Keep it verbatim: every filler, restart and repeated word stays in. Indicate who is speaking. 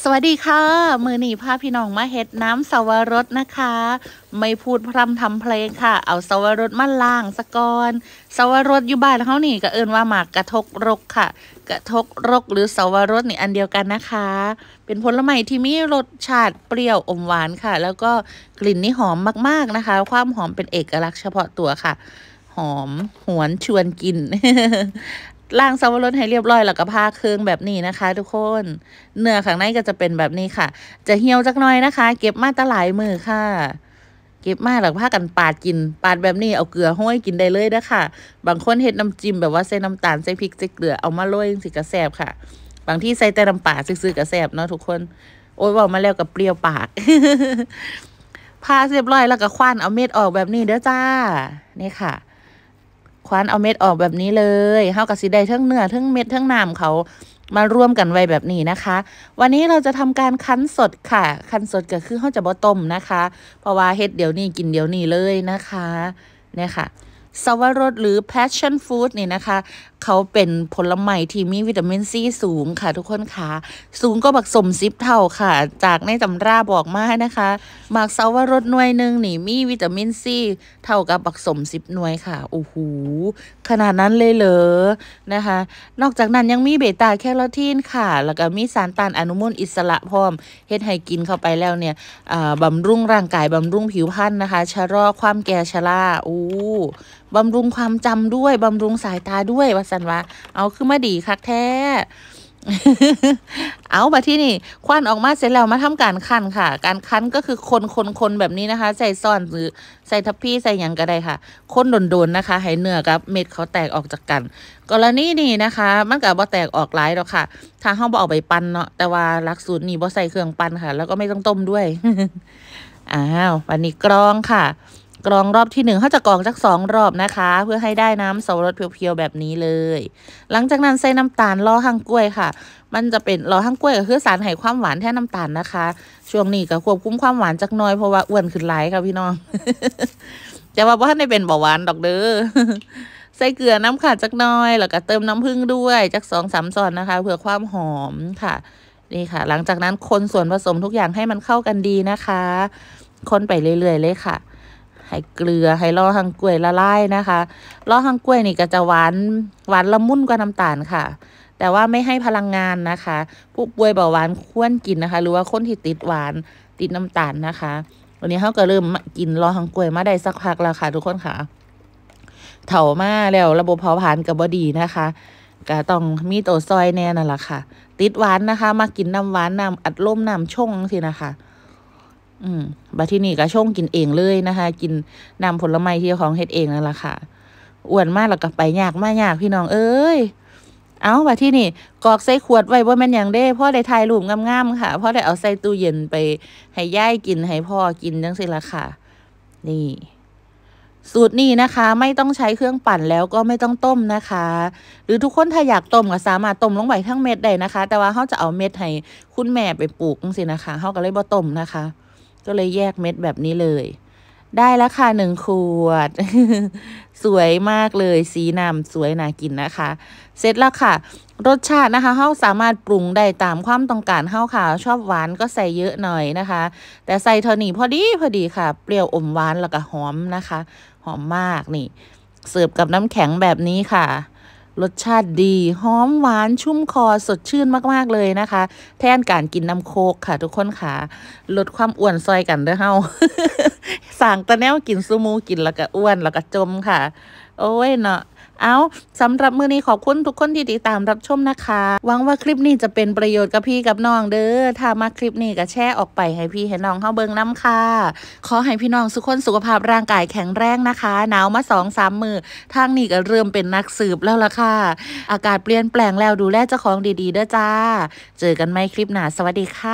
Speaker 1: สวัสดีค่ะมือหนีพาพี่น้องมาเฮ็ดน้ำสวรสนะคะ ไม่พูดพร่ำทำเพลงค่ะ เอาสวรสมาล้างสะก่อนสวรสอยู่บ้านเขานี่ก็เอิ้นว่าหมากกระทกรกค่ะ กระทกรกหรือสวรสนี่อันเดียวกันนะคะ เป็นผลไม้ที่มีรสชาติเปรี้ยวอมหวานค่ะ แล้วก็กลิ่นนี่หอมมากๆนะคะ ความหอมเป็นเอกลักษณ์เฉพาะตัวค่ะ หอมหวนชวนกิน ล้างสับปะรดให้เรียบร้อยแล้วก็พาเครื่องแบบนี้นะคะ ทุกคนเนื้อข้างในก็จะเป็นแบบนี้ค่ะ จะเหี่ยวจักหน่อยนะคะ เก็บมาตะหลายมือค่ะ เก็บมาแล้วพากันปาดกินปาดแบบนี้เอาเกลือห้อยกินได้เลยนะคะบางคนเฮ็ดน้ำจิ้มแบบว่าใส่น้ำตาลใส่พริกใส่เกลือเอามาโรยสิกระแซบค่ะ บางที่ใส่แต่น้ำปลาซื้อกระแซบเนาะทุกคนโอ้ยบอกมาแล้วกับเปรี้ยวปาก พาเรียบร้อยแล้วก็คว้านเอาเม็ดออกแบบนี้เด้อจ้านี่ค่ะคว้านเอาเม็ดออกแบบนี้เลยเฮากับสีได้ทั้งเนื้อทั้งเม็ดทั้งน้ำเขามารวมกันไว้แบบนี้นะคะ วันนี้เราจะทำการคั้นสดค่ะคั้นสดก็คือเฮาจะบ่ต้มนะคะ เพราะว่าเฮ็ดเดี๋ยวนี้กินเดี๋ยวนี้เลยนะคะเนี่ยค่ะสวรสหรือ passion fruit นี่นะคะเขาเป็นผลไม้ที่มีวิตามินซีสูงค่ะทุกคนค่ะสูงก็บักสมสิบเท่าค่ะจากในตำราบอกมานะคะหมากสวรสหน่วยหนึ่งนี่มีวิตามินซีเท่ากับบักสมสิบหน่วยค่ะโอ้โหขนาดนั้นเลยเหรอนะคะนอกจากนั้นยังมีเบต้าแคโรทีนค่ะแล้วก็มีสารต้านอนุมูลอิสระพร้อมเฮ็ดให้กินเข้าไปแล้วเนี่ยบำรุงร่างกายบำรุงผิวพรรณนะคะชะลอความแก่ชราอู้บำรุงความจำด้วยบำรุงสายตาด้วยว่าสันว่าเอาคือมาดีคักแท้ เอามาที่นี่ควันออกมาเสร็จแล้วมาทำการคั้นค่ะ การคั้นก็คือคนคนคนแบบนี้นะคะ ใส่ซ่อนหรือใส่ทัพพี่ใส่หยังก็ได้ค่ะคนโดนๆนะคะให้เนื้อกับเม็ดเขาแตกออกจากกันกรณีนี้นะคะมันก็บ่แตกออกหลายหรอกค่ะถ้าเฮาบ่เอาไปปั้นเนาะแต่ว่าหลักสูตรนี้บ่ใส่เครื่องปั้นค่ะ แล้วก็ไม่ต้องต้มด้วย อ้าววันนี้กรองค่ะกรองรอบที่หนึ่งเขาจะกรองจากสองรอบนะคะเพื่อให้ได้น้ำสับปะรดเพียวๆแบบนี้เลยหลังจากนั้นใส่น้ำตาลล่อหั่งกล้วยค่ะมันจะเป็นล่อหั่งกล้วยก็คือสารให้ความหวานแทนน้ำตาลนะคะช่วงนี้ก็ควบคุมความหวานจักหน่อยเพราะว่าอ้วนขึ้นหลายค่ะพี่น้อง แต่ว่าบ่ทันได้เป็นเบาหวานดอกเด้อ ใส่เกลือน้ำขาดจักหน่อยแล้วก็เติมน้ำผึ้งด้วยจักสองสามช้อนนะคะเพื่อความหอมค่ะนี่ค่ะหลังจากนั้นคนส่วนผสมทุกอย่างให้มันเข้ากันดีนะคะคนไปเรื่อยๆเลยค่ะให้เกลือให้ล่อหั่งกล้วยละลายนะคะล่อหั่งกล้วยนี่ก็จะหวานหวานละมุนกว่าน้ำตาลค่ะแต่ว่าไม่ให้พลังงานนะคะผู้ป่วยเบาหวานควรกินนะคะหรือว่าคนที่ติดหวานติดน้ำตาลนะคะวันนี้เขาก็เริ่มกินล่อหั่งกล้วยมาได้สักพักแล้วค่ะทุกคนค่ะเถามาแล้วระบบเผาผลาญกับบดีนะคะก็ต้องมีตัวซอยแน่นั่นแหละค่ะติดหวานนะคะมากินน้ำหวานน้ำอัดลมน้ำชงสินะคะอืมบัดที่นี่ก็ชงกินเองเลยนะคะกินน้ำผลไม้ที่ของเฮ็ดเองนั่นแหละค่ะอ้วนมากแล้วก็ไปยากมากยากพี่น้องเอ้ยเอาบัดที่นี่กอกใส่ขวดไว้ว่าแม่นอย่างเด้พ่อได้ถ่ายรูปงามๆค่ะพ่อได้เอาใส่ตู้เย็นไปให้ย่ายกินให้พ่อกินจังสิละค่ะนี่สูตรนี้นะคะไม่ต้องใช้เครื่องปั่นแล้วก็ไม่ต้องต้มนะคะหรือทุกคนถ้าอยากต้มก็สามารถต้มลงไปทั้งเม็ดได้นะคะแต่ว่าเขาจะเอาเม็ดให้คุณแม่ไปปลูกจังสินะคะเขาก็เลยบ่ต้มนะคะก็เลยแยกเม็ดแบบนี้เลยได้แล้วค่ะหนึ่งขวด สวยมากเลยสีน้ำสวยน่ากินนะคะเสร็จแล้วค่ะรสชาตินะคะเฮาสามารถปรุงได้ตามความต้องการเฮาค่ะชอบหวานก็ใส่เยอะหน่อยนะคะแต่ใส่เท่านี้พอดีพอดีค่ะเปรี้ยวอมหวานแล้วก็หอมนะคะหอมมากนี่เสิร์ฟกับน้ำแข็งแบบนี้ค่ะรสชาติดีหอมหวานชุ่มคอสดชื่นมากๆเลยนะคะแทนการกินน้ำโคกค่ะทุกคนค่ะลดความอ้วนซอยกันเด้อเฮา สั่งตะแนวกินซูมูกินแล้วก็อ้วนแล้วก็จมค่ะโอ้ยเนาะเอาสำหรับมื้อนี้ขอบคุณทุกคนที่ติดตามรับชมนะคะหวังว่าคลิปนี้จะเป็นประโยชน์กับพี่กับน้องเด้อถ้ามาคลิปนี้ก็แชร์ออกไปให้พี่ให้น้องเฮาเบิ่งน้ำค่ะขอให้พี่น้องทุกคนสุขภาพร่างกายแข็งแรงนะคะหนาวมาสองสามมื้อทางนี้ก็เริ่มเป็นนักสืบแล้วล่ะค่ะอากาศเปลี่ยนแปลงแล้วดูแลเจ้าของดีๆเด้อจ้าเจอกันใหม่คลิปหน้าสวัสดีค่ะ